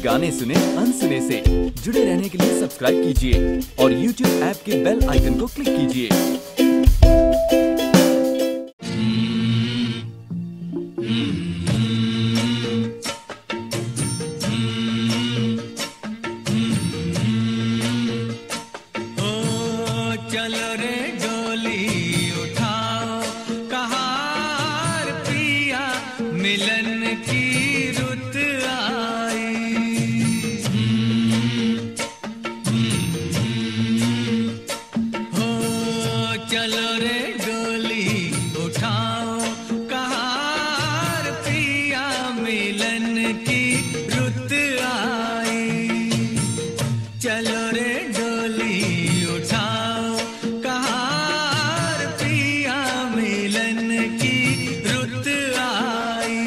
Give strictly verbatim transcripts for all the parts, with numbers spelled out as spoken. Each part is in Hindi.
गाने सुने अनसुने से। जुड़े रहने के लिए सब्सक्राइब कीजिए और यूट्यूब ऐप के बेल आइकन को क्लिक कीजिए। चलो रे डोली उठाओ कहार पिया मिलन की रुत आई। हो चलो रे डोली उठाओ कहार पिया मिलन की रुत आई। चलो रे डोली उठाओ कहार पिया मिलन की रुत आई।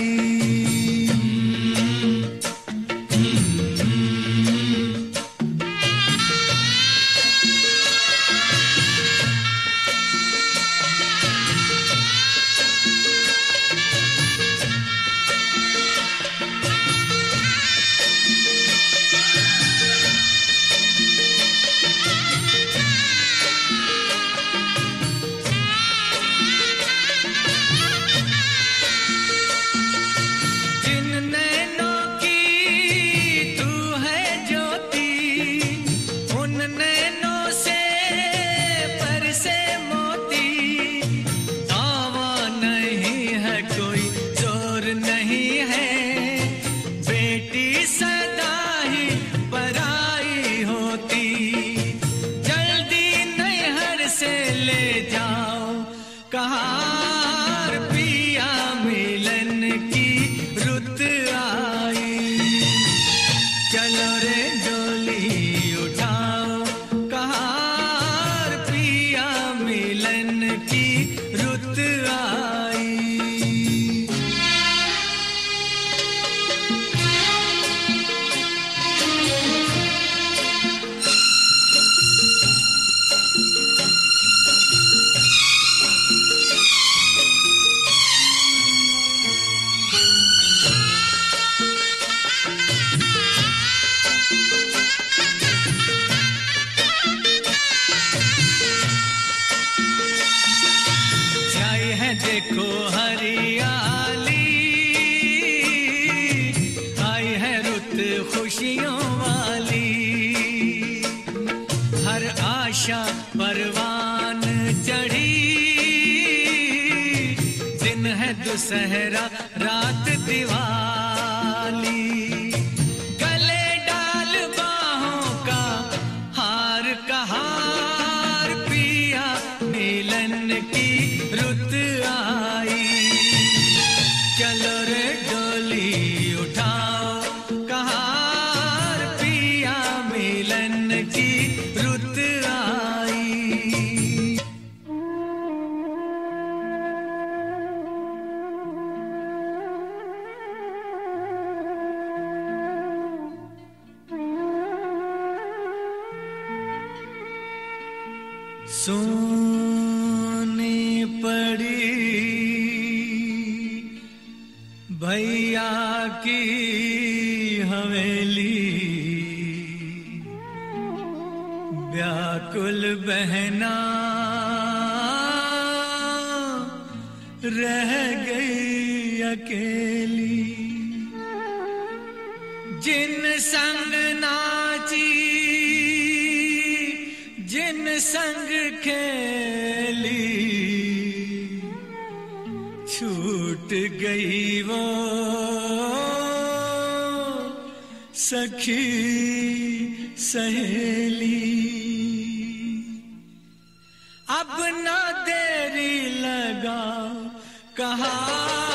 कहार पिया मिलन की रुत आई। चलो रे डोली उठाओ कहार पिया मिलन की रुत आई। देखो हरियाली आई है रुत खुशियों वाली। हर आशा परवान चढ़ी दिन है दुसहरा रात दिवाली। गले डाल बाहों का हार कहार पिया मिलन की रुत आई। चलो रे डोली उठाओ कहार पिया मिलन की रुत आई। सोनी पड़ी भैया की हवेली। व्याकुल बहना रह गई अकेली। जिन संग नाची जिन संग खेली छूट गई वो सखी सहेली। अब ना देरी लगाओ कहा